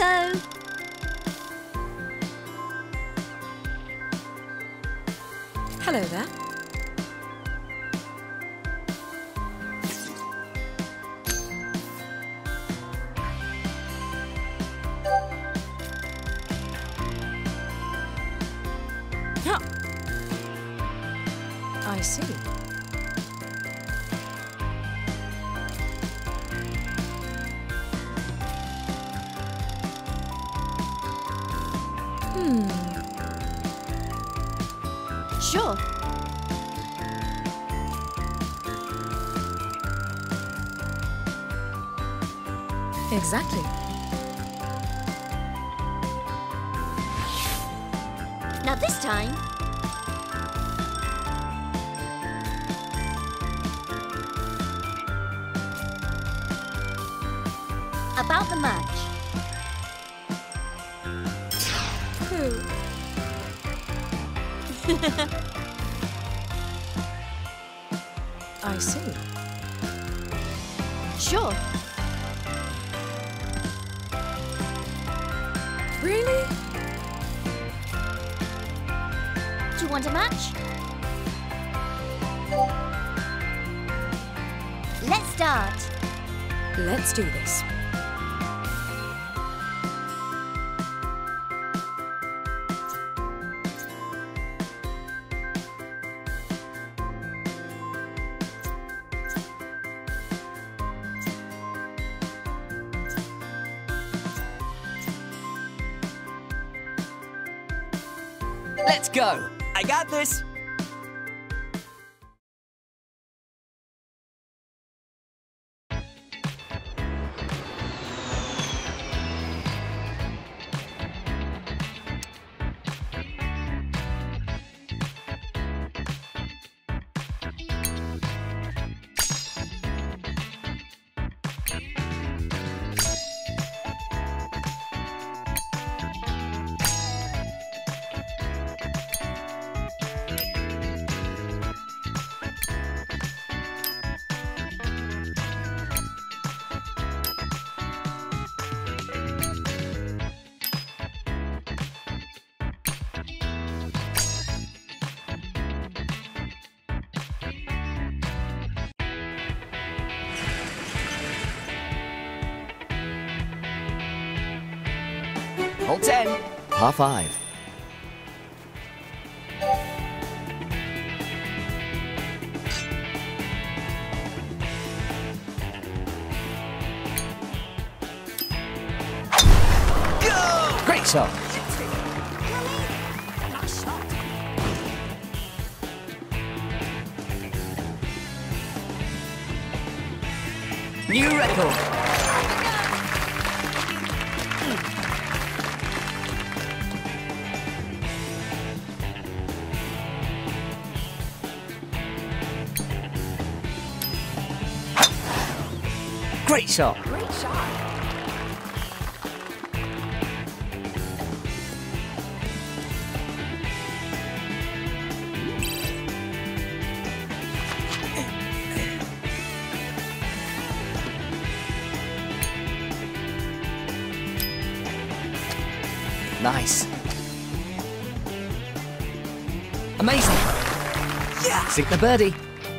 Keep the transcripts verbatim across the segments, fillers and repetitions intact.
Ryoko! Hello there. Yeah. I see. Hmm. Sure. Exactly. Now this time... About the match. Who? I see. Sure. Really? Do you want a match? Let's start. Let's do this. Let's go! I got this! Hole ten. Par five. Go! Great shot. New record. Great shot. Great shot. Nice. Amazing. Yeah. Sink the birdie.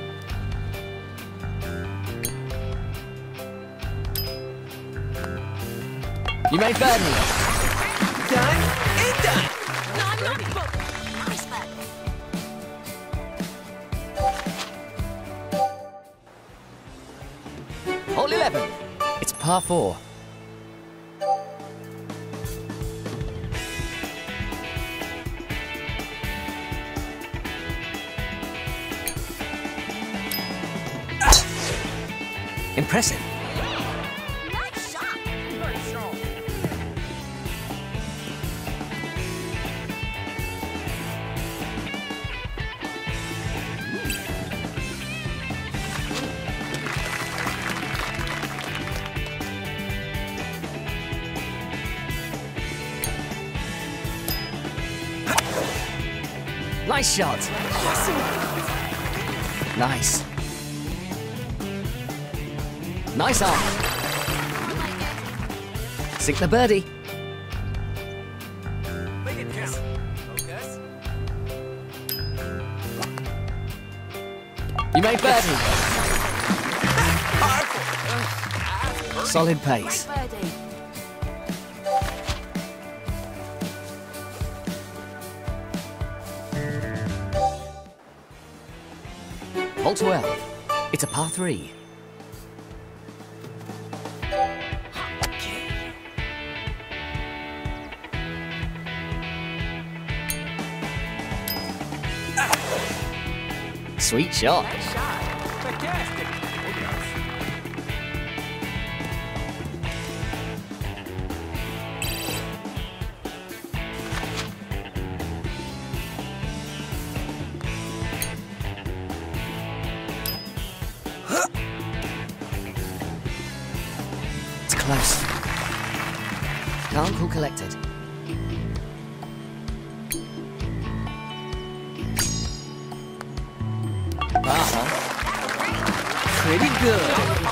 You made birdie. Done and done. No, I'm not. Nice man. Hole eleven. It's par four. Impressive. Nice shot. Very strong. Nice shot. Nice. Nice arm. Sink the birdie. made birdie. Solid pace. Birdie. Hole twelve. It's a par three. Sweet shot. Nice shot. Fantastic. It's close. Calm, cool, collected. Uh-huh. Pretty good.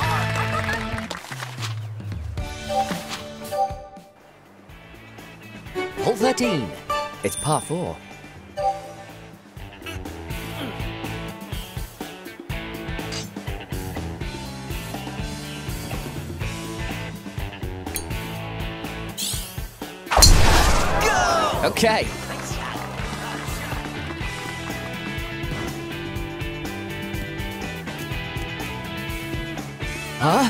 Hole thirteen. It's par four. Okay. Huh?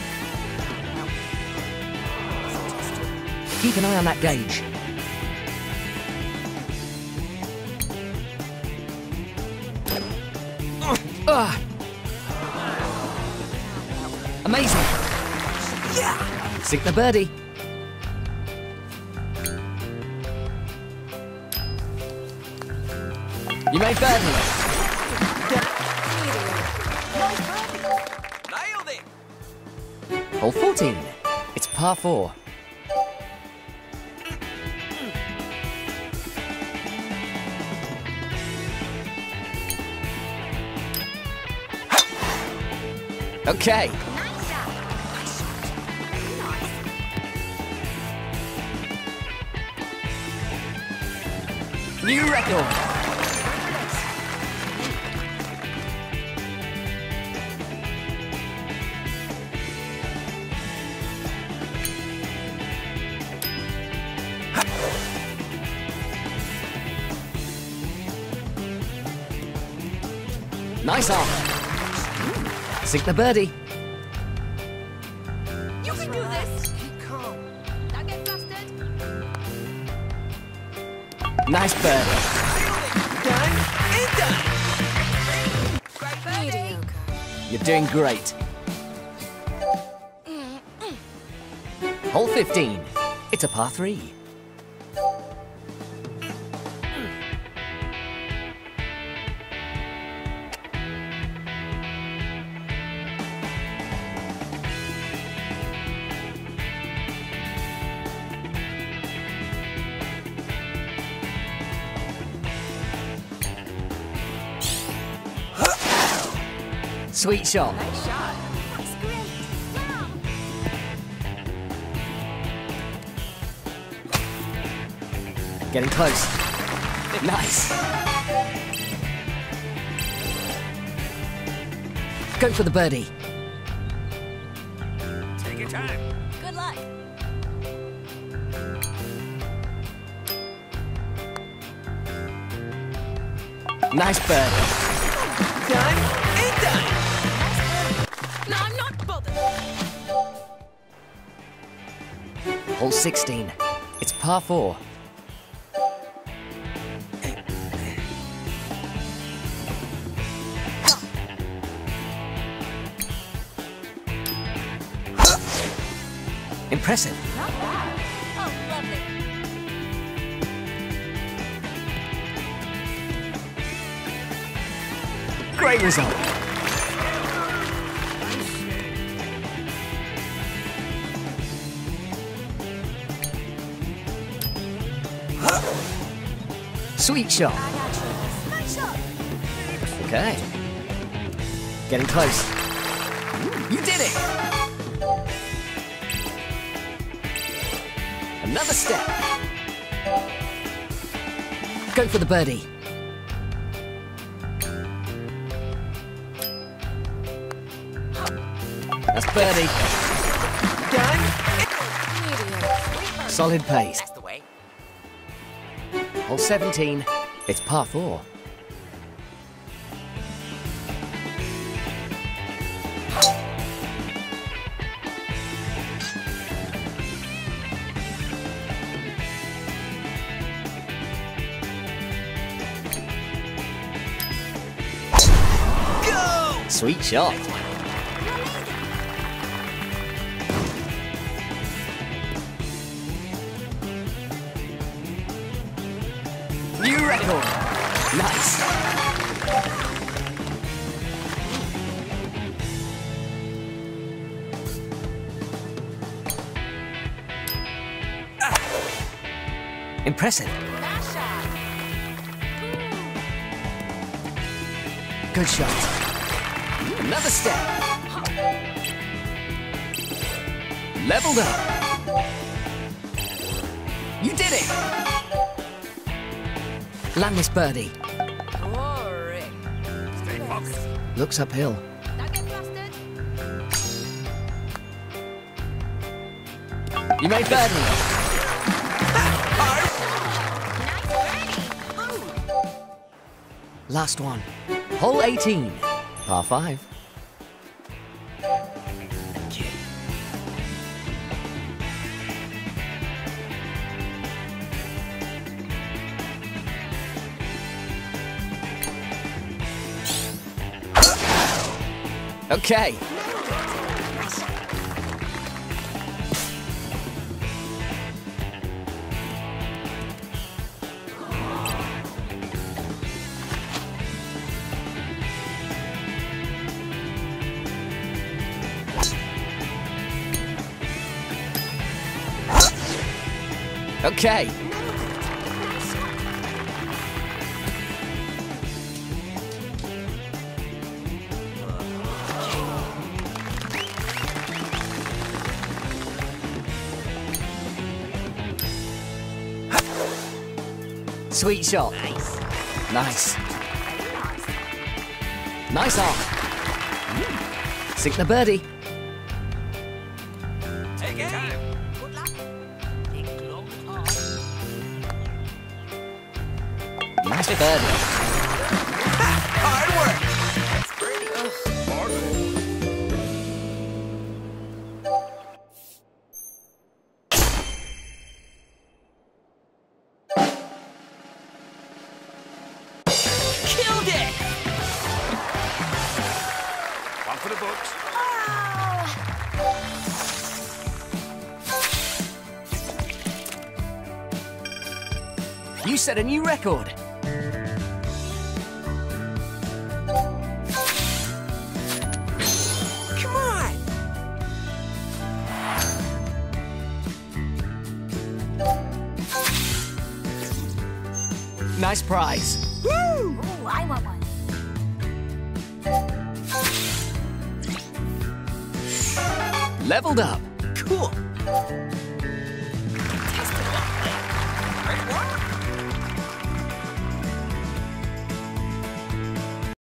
Keep an eye on that gauge. Ugh. Amazing. Yeah. Sink the birdie. You made birdie. Nailed it. Hole fourteen. It's par four. Okay. New record. Nice off. Sink the birdie. You can do this. Don't get flustered. Nice birdie. Done and done. Great birdie. You're doing great. Hole fifteen. It's a par three. Sweet shot. Nice shot. That's great. Wow. Getting close. Nice. Go for the birdie. Take your time. Good luck. Nice birdie. Done and done. No, I'm not bothered. Hole sixteen. It's par four. Impressive. Not bad. Oh, lovely. Great result. Sweet shot. I got you. Nice shot. Okay. Getting close. You did it! Another step. Go for the birdie. That's birdie. Done. Solid pace. That's the way. Hole seventeen. It's par four. Go! Sweet shot. New record. Nice. Impressive. Nice shot. Good shot. Another step. Leveled up. You did it. Land this birdie. Glory. Stay focused. Looks uphill. Don't get flustered. You made birdie. Last one. Hole eighteen. Par five. Okay. Okay. Sweet shot. Nice. Nice. Nice arm. Sink the birdie. Take your time. Good luck. Take a long time. Nice birdie. Hard work. Killed it. One for the books. You set a new record. Come on. Nice prize. Woo! Ooh, I want one. Leveled up. Cool. Great work.